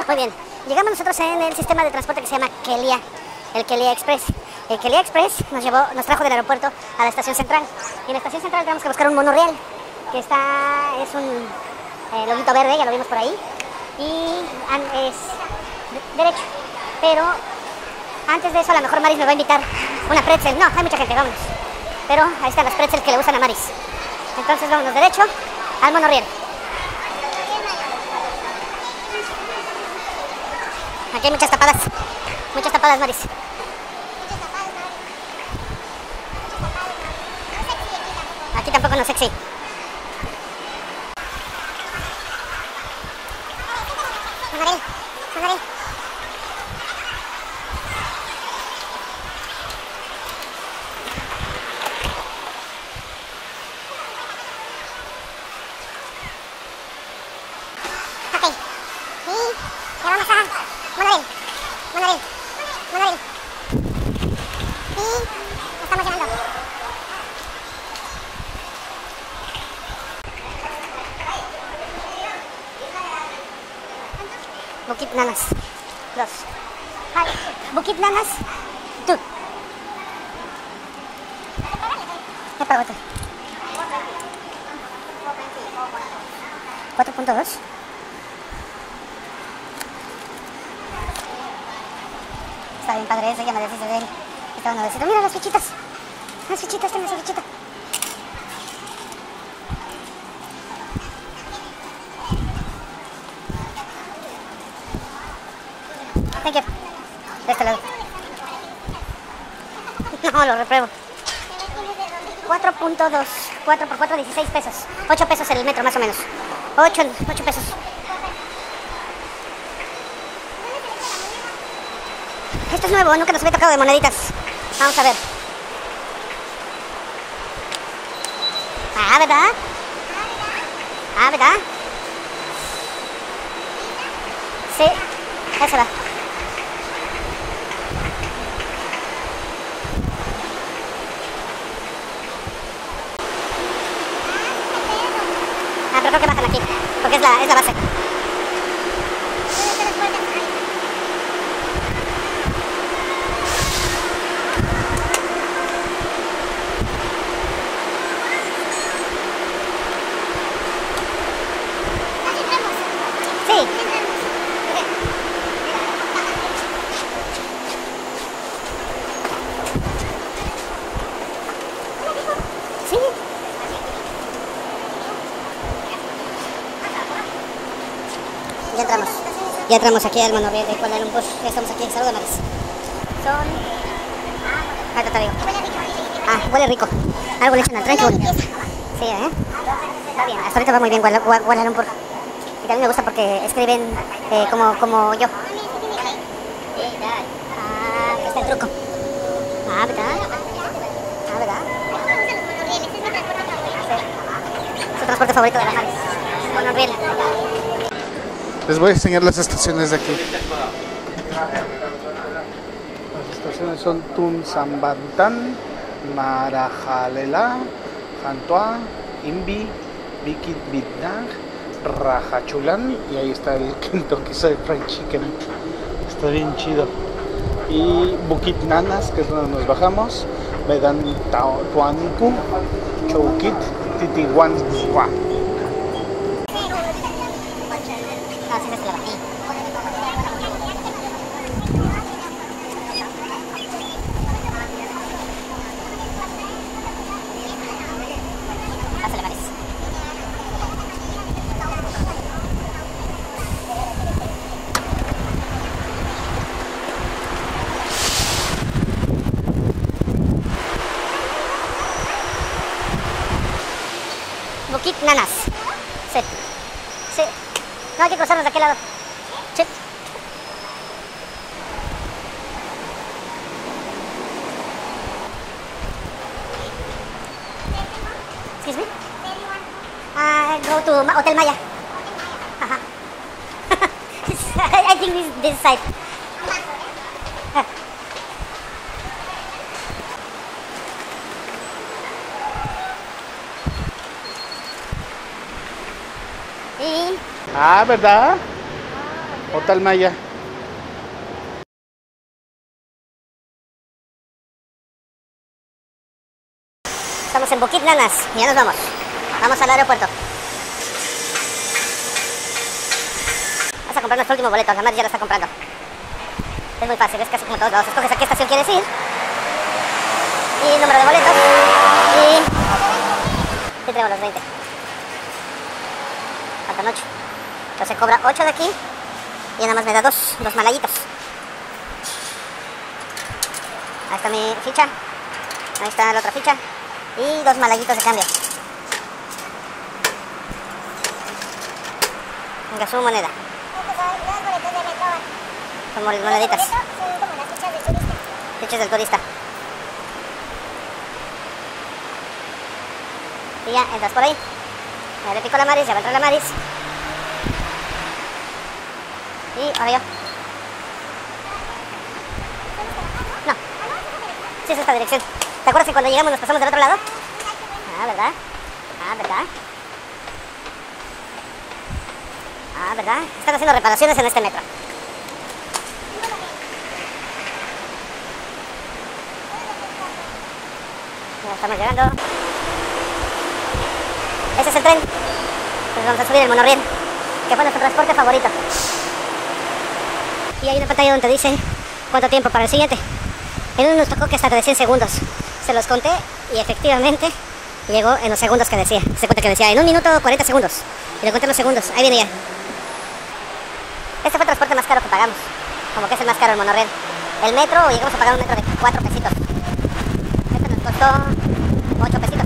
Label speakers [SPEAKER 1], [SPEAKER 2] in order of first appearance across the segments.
[SPEAKER 1] Muy bien, llegamos nosotros en el sistema de transporte que se llama Kelia, el Kelia Express. El Kelia Express nos trajo del aeropuerto a la estación central. Y en la estación central tenemos que buscar un monorriel, que es un loguito verde, ya lo vimos por ahí. Y es derecho. Pero antes de eso a lo mejor Maris me va a invitar una pretzel. No, hay mucha gente, vámonos. Pero ahí están las pretzels que le gustan a Maris. Entonces vámonos derecho al monorriel. Aquí hay muchas tapadas, Maris. Aquí tampoco no sexy. Monorriel. Ok. Y ya vamos a monorriel. Y nos estamos llegando. Bukit Nanas 2. Hi, Bukit Nanas 2. Ya pago esto. 4.2. Está bien padre ese, ya me deshice de él. Está nuevecito. Mira las fichitas. Tiene esa fichita. Thank you. De este lado. No, lo repruebo. 4.2. 4 por 4, 16 pesos. 8 pesos el metro, más o menos. 8 pesos. Esto es nuevo, nunca nos había tocado de moneditas. Vamos a ver. ¿Verdad? ¿Verdad? Sí, esa va. Pero creo que bajan aquí, porque es la base. Ya entramos aquí al monorriel de Kuala Lumpur. Ya estamos aquí. Saludos, Maris. Ahorita te digo. Huele rico. Algo le echan al tren. Sí, está bien. Hasta ahorita va muy bien Kuala Lumpur. Y también me gusta porque escriben como yo. Está el truco. ¿Verdad? Es su transporte favorito de la Maris. Monorriel.
[SPEAKER 2] Les voy a enseñar las estaciones de aquí. Las estaciones son Tun Sambatan, Marajalela, Jantua, Imbi, Bukit Bintang, Rajachulan, y ahí está el Kentucky Fried Chicken. Está bien chido. Y Bukit Nanas, que es donde nos bajamos, Medan Tuanku, Choukit, Titiwan.
[SPEAKER 1] Bukit Nanas. Sí. No hay que cruzarnos de aquel lado. Sí. Excuse me? Go to Hotel Maya. I think this side.
[SPEAKER 2] ¿Verdad? o Talmaya.
[SPEAKER 1] Estamos en Bukit Nanas y ya nos vamos. Vamos al aeropuerto. Vas a comprar nuestro último boleto, la madre ya lo está comprando. Es muy fácil, es casi como todos lados. Escoges a qué estación quieres ir y número de boletos y tenemos los 20. Faltan 8. Entonces cobra 8 de aquí y nada más me da dos malayitos. Ahí está mi ficha. Ahí está la otra ficha. Y 2 malayitos de cambio. Venga, su moneda. Son moneditas. Fichas del turista. Y ya, entras por ahí. Ya le pico la Maris, ya va a entrar la Maris. Y ahora yo. No. Sí, es esta dirección. ¿Te acuerdas que cuando llegamos nos pasamos del otro lado? Ah, ¿verdad? Ah, ¿verdad? Ah, ¿verdad? Están haciendo reparaciones en este metro. Ya estamos llegando. Ese es el tren. Pues vamos a subir el monorriel, que fue nuestro transporte favorito. Y hay una pantalla donde te dice cuánto tiempo para el siguiente. En uno nos tocó que hasta de 100 segundos. Se los conté y efectivamente llegó en los segundos que decía. Se cuenta que decía en 1 minuto 40 segundos. Y le conté los segundos. Ahí viene ya. Este fue el transporte más caro que pagamos. Como que es el más caro el monorriel. El metro, llegamos a pagar un metro de 4 pesitos. Este nos costó 8 pesitos.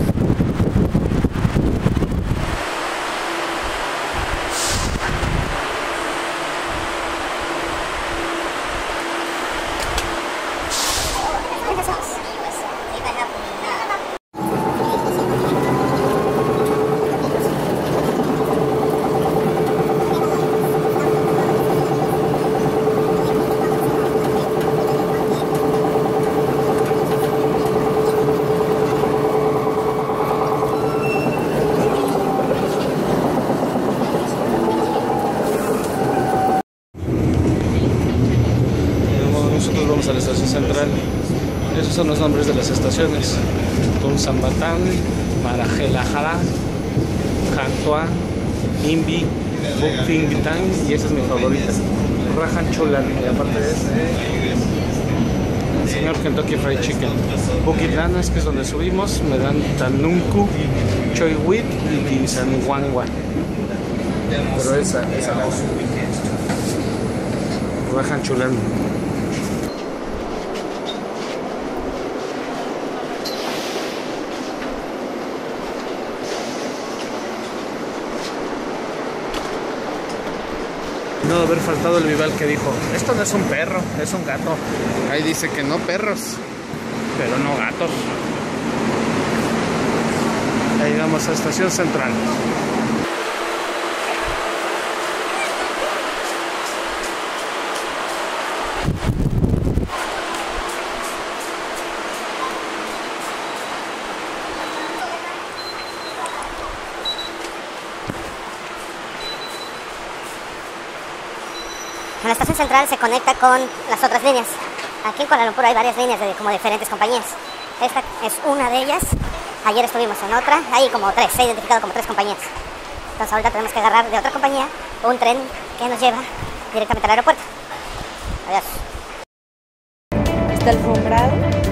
[SPEAKER 2] Nosotros vamos a la estación central. Esos son los nombres de las estaciones: Tunsambatán, Marajelajara, Jantua, Imbi, Buktingbitán, y esa es mi favorita, Rajan Chulan. Y aparte de eso, el señor Kentucky Fried Chicken. Bukit Nanas, que es donde subimos, me dan Tanunku, Choiwit y Tinsanhuangua. Pero esa la Rajan Chulan. No haber faltado el Vival que dijo: esto no es un perro, es un gato. Ahí dice que no perros, pero no gatos. Ahí vamos a Estación Central.
[SPEAKER 1] En la estación central se conecta con las otras líneas. Aquí en Kuala Lumpur hay varias líneas de como diferentes compañías. Esta es una de ellas. Ayer estuvimos en otra. Hay como 3, se ha identificado como 3 compañías. Entonces ahorita tenemos que agarrar de otra compañía un tren que nos lleva directamente al aeropuerto. Adiós.
[SPEAKER 3] Está alfombrado.